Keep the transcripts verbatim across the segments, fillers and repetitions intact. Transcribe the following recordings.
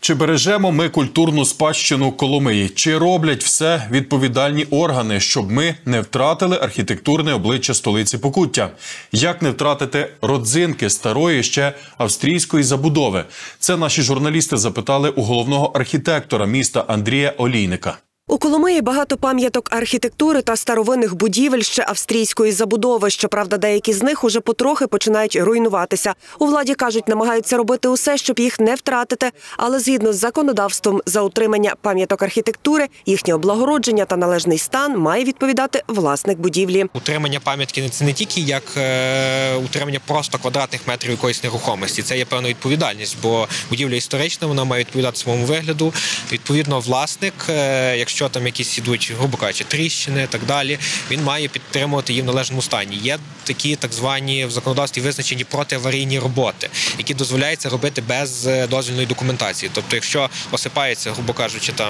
Чи бережемо ми культурну спадщину Коломиї? Чи роблять все відповідальні органи, щоб ми не втратили архітектурне обличчя столиці Покуття? Як не втратити родзинки старої ще австрійської забудови? Це наші журналісти запитали у головного архітектора міста Андрія Олійника. У Коломиї багато пам'яток архітектури та старовинних будівель ще австрійської забудови. Щоправда, деякі з них уже потрохи починають руйнуватися. У владі кажуть, намагаються робити усе, щоб їх не втратити. Але згідно з законодавством, за утримання пам'яток архітектури, їхнє облагородження та належний стан має відповідати власник будівлі. Утримання пам'ятки – це не тільки як е, утримання просто квадратних метрів якоїсь нерухомості. Це є певна відповідальність, бо будівля історична, вона має відповідати своєму вигляду. Відповідно, власник, е, якщо Якщо там якісь ідуть, грубо кажучи, тріщини і так далі, він має підтримувати її в належному стані. Є такі так звані в законодавстві визначені протиаварійні роботи, які дозволяється робити без дозвільної документації. Тобто, якщо осипається, грубо кажучи, там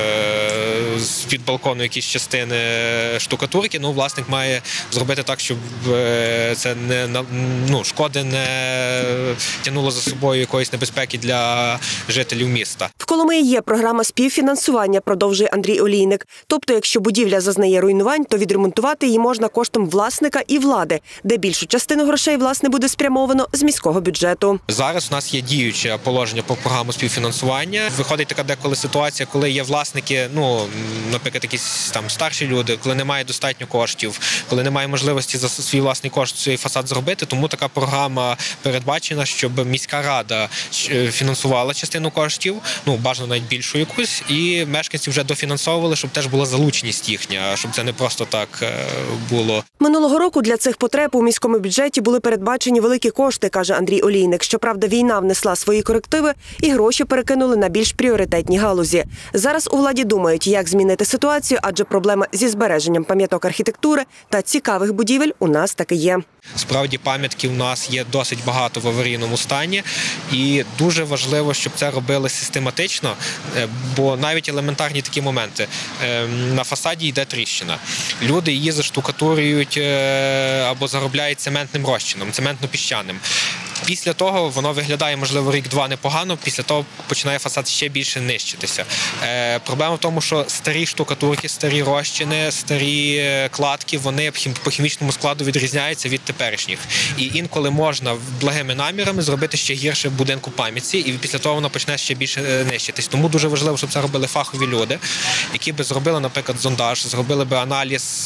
з-під балкону якісь частини штукатурки, ну, власник має зробити так, щоб це не, ну, шкоди не тягнуло за собою якоїсь небезпеки для жителів міста. В Коломиї є програма співфінансування, продовжує Андрій Олійник. Тобто, якщо будівля зазнає руйнувань, то відремонтувати її можна коштом власника і влади, де більшу частину грошей, власне, буде спрямовано з міського бюджету. Зараз у нас є діюче положення про програму співфінансування. Виходить така деколи ситуація, коли є власники, ну, наприклад, якісь там старші люди, коли немає достатньо коштів, коли немає можливості за свій власний кошт цей фасад зробити, тому така програма передбачена, щоб міська рада фінансувала частину коштів, ну, бажано навіть більшу якусь, і мешканці вже дофінансовували, щоб теж була залученість їхня, щоб це не просто так було. Минулого року для цих потреб у міському бюджеті були передбачені великі кошти, каже Андрій Олійник. Щоправда, війна внесла свої корективи і гроші перекинули на більш пріоритетні галузі. Зараз у владі думають, як змінити ситуацію, адже проблема зі збереженням пам'яток архітектури та цікавих будівель у нас таки є. Справді, пам'ятки у нас є досить багато в аварійному стані, і дуже важливо, щоб це робили систематично, бо навіть елементарні такі моменти. На фасаді йде тріщина. Люди її заштукатурюють або заробляють цементним розчином, цементно-піщаним. Після того воно виглядає, можливо, рік-два непогано, після того починає фасад ще більше нищитися. Е, проблема в тому, що старі штукатурки, старі розчини, старі кладки, вони по хімічному складу відрізняються від теперішніх. І інколи можна благими намірами зробити ще гірше будинку пам'ятці, і після того воно почне ще більше нищитись. Тому дуже важливо, щоб це робили фахові люди, які би зробили, наприклад, зондаж, зробили би аналіз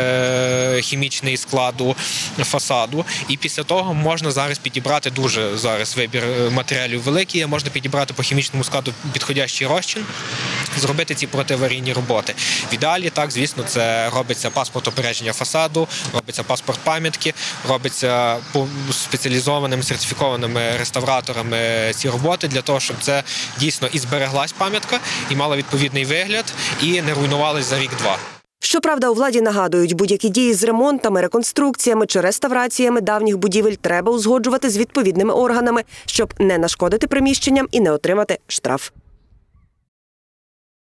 е, хімічний складу фасаду, і після того можна зараз підібрати дуже зараз вибір матеріалів великий, можна підібрати по хімічному складу підходящий розчин, зробити ці протиаварійні роботи. В ідеалі, так, звісно, це робиться паспорт опередження фасаду, робиться паспорт пам'ятки, робиться спеціалізованими, сертифікованими реставраторами ці роботи для того, щоб це дійсно і збереглась пам'ятка, і мала відповідний вигляд, і не руйнувалась за рік-два. Щоправда, у владі нагадують, будь-які дії з ремонтами, реконструкціями чи реставраціями давніх будівель треба узгоджувати з відповідними органами, щоб не нашкодити приміщенням і не отримати штраф.